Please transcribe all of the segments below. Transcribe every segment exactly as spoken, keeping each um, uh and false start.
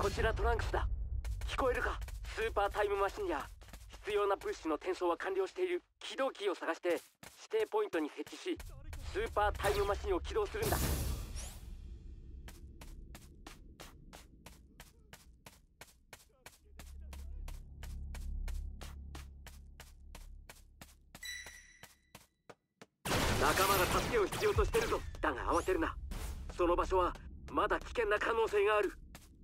こちらトランクスだ。聞こえるか？スーパータイムマシンや必要な物資の転送は完了している。起動キーを探して指定ポイントに設置し、スーパータイムマシンを起動するんだ。仲間が助けを必要としてるぞ。だが慌てるな。その場所はまだ危険な可能性がある。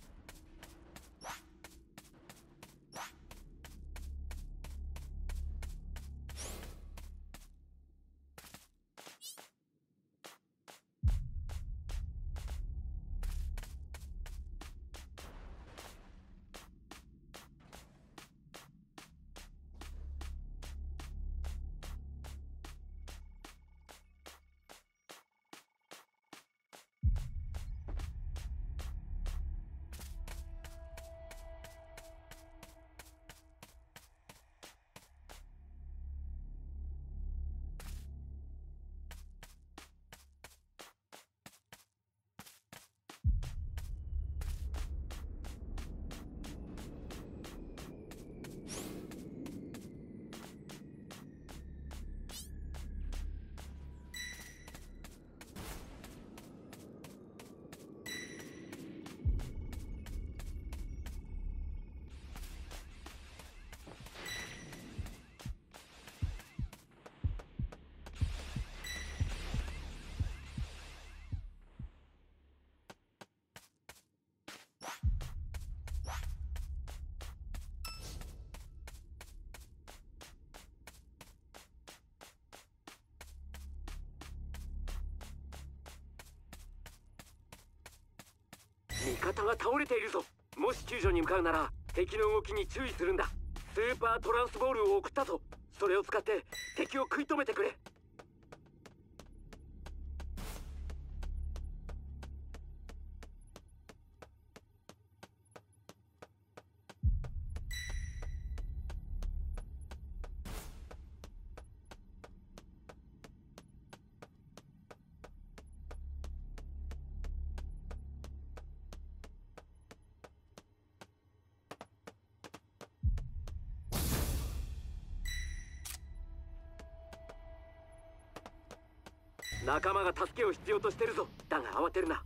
味方が倒れているぞ。もし救助に向かうなら敵の動きに注意するんだ。スーパートランスボールを送ったぞ。それを使って敵を食い止めてくれ。仲間が助けを必要としてるぞ。だが慌てるな。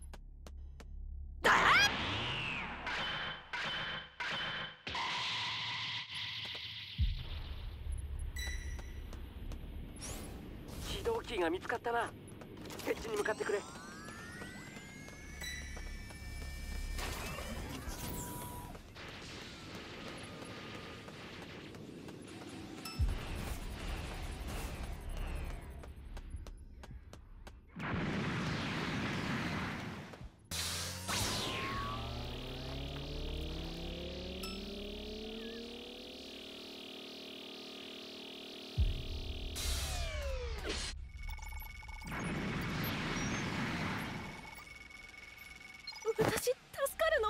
起動キーが見つかったな。設置に向かってくれ。 私助かるの？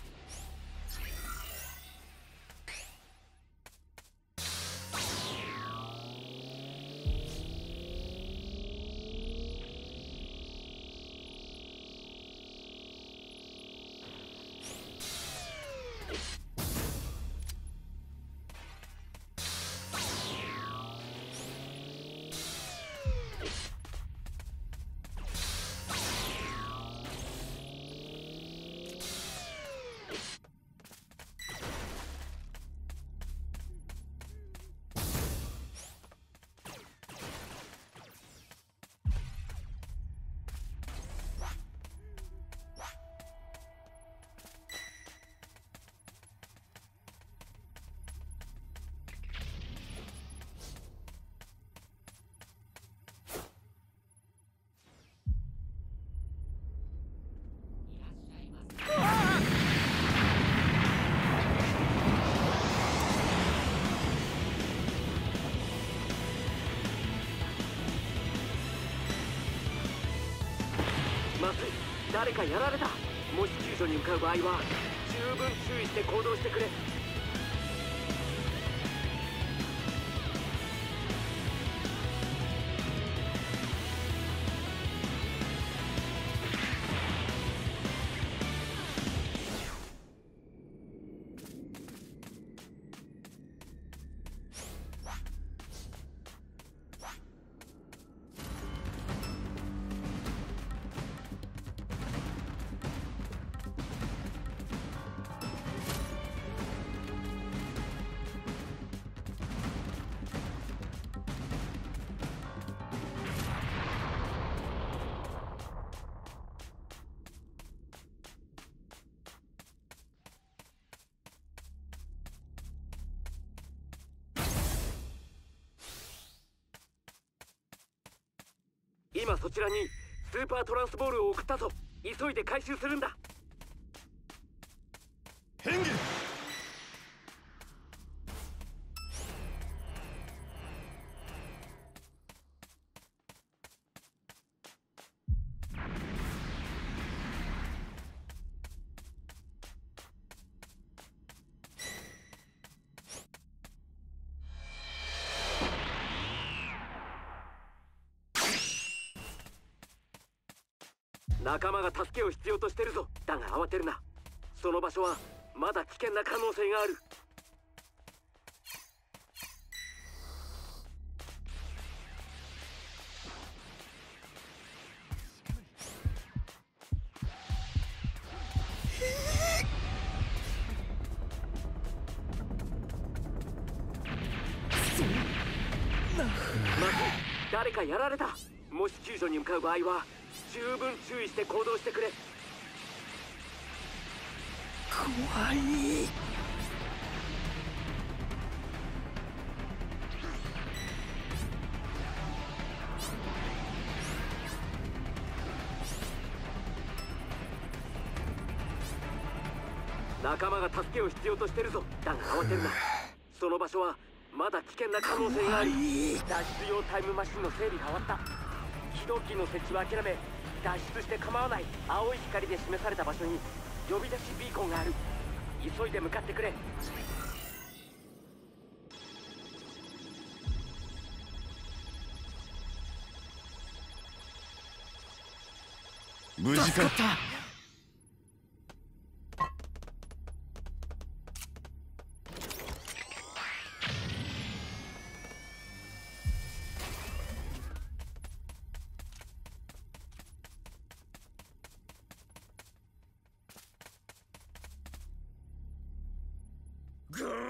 まずい、誰かやられた。もし救助に向かう場合は十分注意して行動してくれ。 そちらにスーパートランスボールを送ったぞ。急いで回収するんだ。 変化。 仲間が助けを必要としてるぞ。だが慌てるな。その場所はまだ危険な可能性がある。まずい、誰かやられた。もし救助に向かう場合は十分注意して行動してくれ。 怖い。 仲間が助けを必要としてるぞ。だが慌てるな。その場所はまだ危険な可能性がある。脱出用タイムマシンの整備が終わった。起動機の設置は諦め、脱出して構わない。青い光で示された場所に呼び出しビーコンがある。急いで向かってくれ。 無事か。ぐー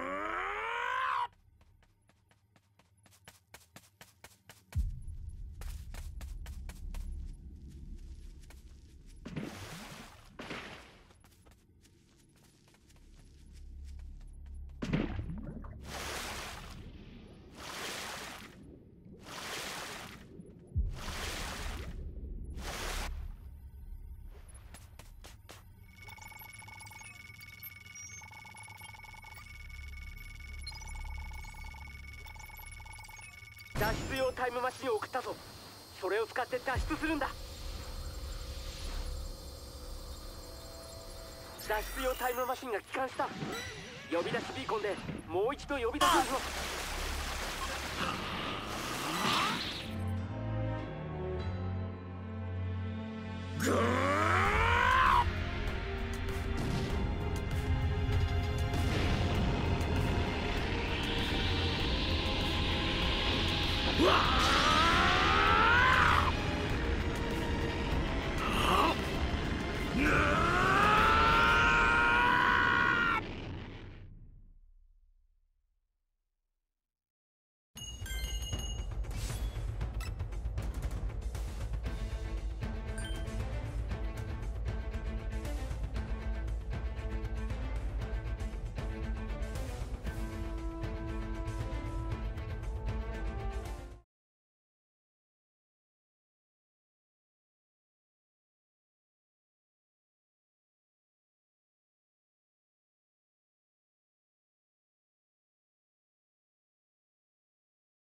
脱出用タイムマシンを送ったぞ。それを使って脱出するんだ。脱出用タイムマシンが帰還した。呼び出しビーコンでもう一度呼び出すぞ。